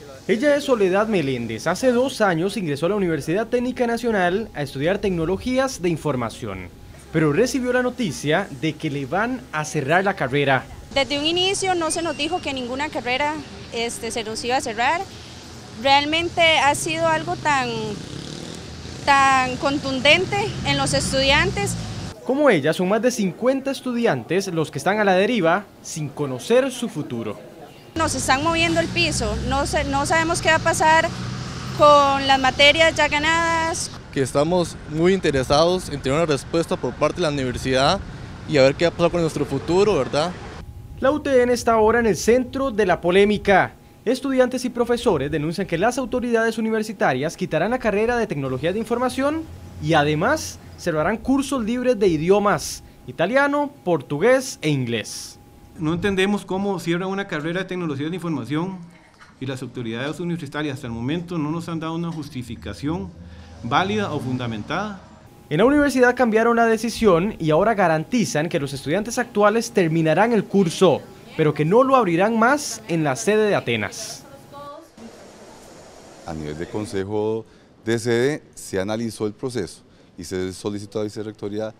Ella es Soledad Meléndez. Hace 2 años ingresó a la Universidad Técnica Nacional a estudiar tecnologías de información, pero recibió la noticia de que le van a cerrar la carrera. Desde un inicio no se nos dijo que ninguna carrera se nos iba a cerrar. Realmente ha sido algo tan contundente en los estudiantes. Como ella, son más de 50 estudiantes los que están a la deriva sin conocer su futuro. Nos están moviendo el piso, no sabemos qué va a pasar con las materias ya ganadas. Que estamos muy interesados en tener una respuesta por parte de la universidad y a ver qué va a pasar con nuestro futuro, ¿verdad? La UTN está ahora en el centro de la polémica. Estudiantes y profesores denuncian que las autoridades universitarias quitarán la carrera de Tecnología de Información y además cerrarán cursos libres de idiomas: italiano, portugués e inglés. No entendemos cómo cierran una carrera de Tecnología de Información y las autoridades universitarias hasta el momento no nos han dado una justificación válida o fundamentada. En la universidad cambiaron la decisión y ahora garantizan que los estudiantes actuales terminarán el curso, pero que no lo abrirán más en la sede de Atenas. A nivel de consejo de sede se analizó el proceso y se solicitó a la vicerrectoría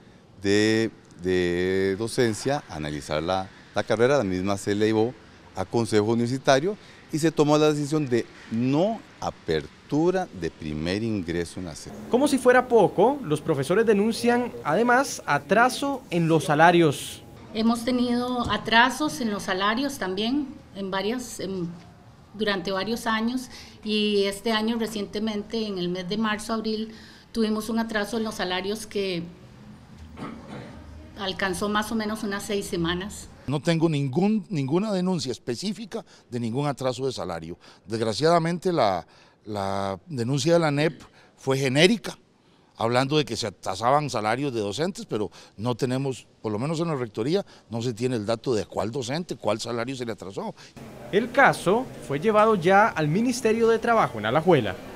de docencia analizar la carrera. La misma se elevó a consejo universitario y se tomó la decisión de no apertura de primer ingreso en la sede. Como si fuera poco, los profesores denuncian además atraso en los salarios. Hemos tenido atrasos en los salarios también durante varios años, y este año recientemente, en el mes de marzo, abril, tuvimos un atraso en los salarios que alcanzó más o menos unas 6 semanas. No tengo ninguna denuncia específica de ningún atraso de salario. Desgraciadamente la denuncia de la ANEP fue genérica, hablando de que se atrasaban salarios de docentes, pero no tenemos, por lo menos en la rectoría, no se tiene el dato de cuál docente, cuál salario se le atrasó. El caso fue llevado ya al Ministerio de Trabajo en Alajuela.